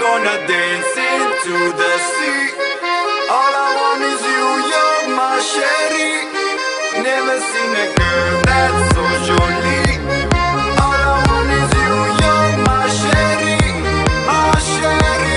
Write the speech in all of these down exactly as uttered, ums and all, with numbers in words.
gonna dance into the sea. All I want is you, you're my sherry. Never seen a girl that's so jolie. All I want is you, you're my sherry, my sherry.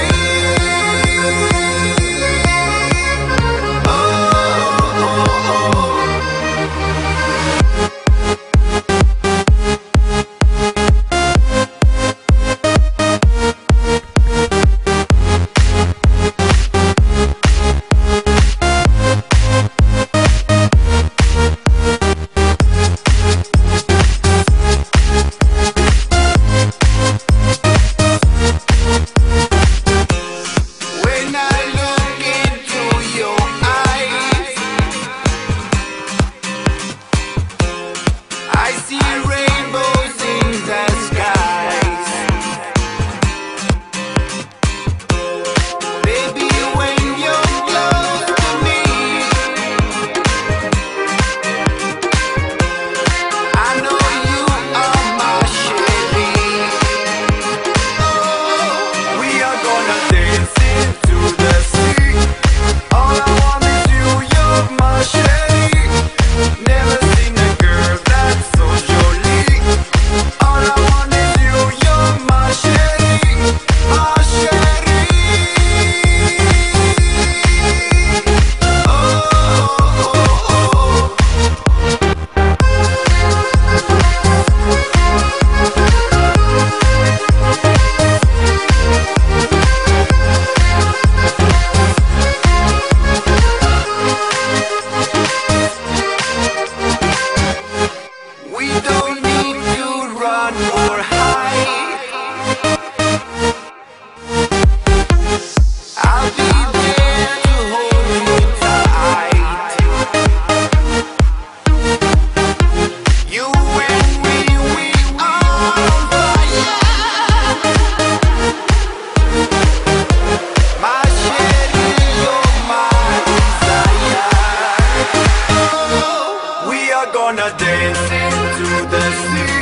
Gonna dance into the sea.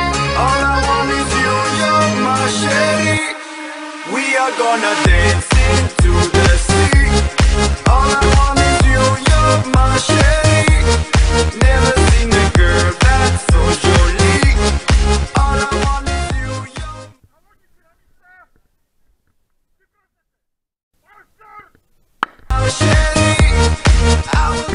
All I want is you, you're my sherry. We are gonna dance into the sea. All I want is you, you're my sherry. Never seen a girl that's so jolie. All I want is you, you're my sherry. I will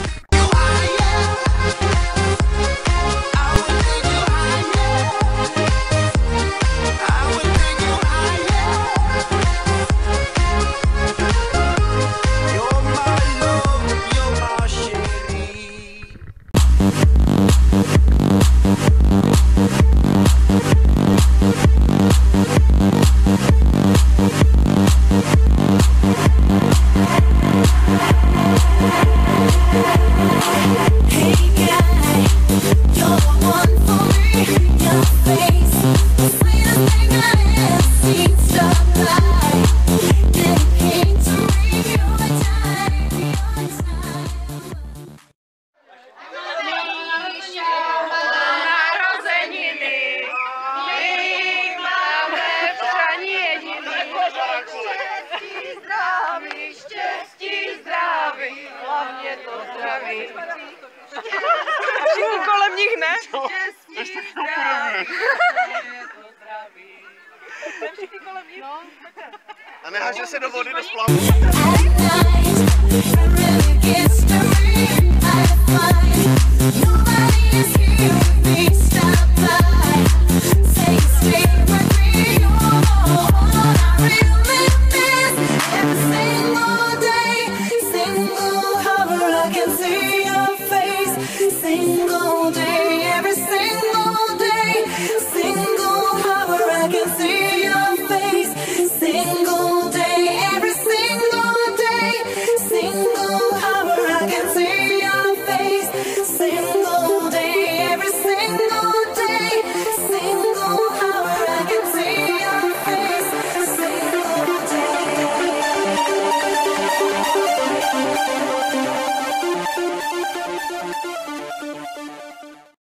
a všichni kolem nich, ne? Všichni kolem nich. A neháže se do vody, do splavů.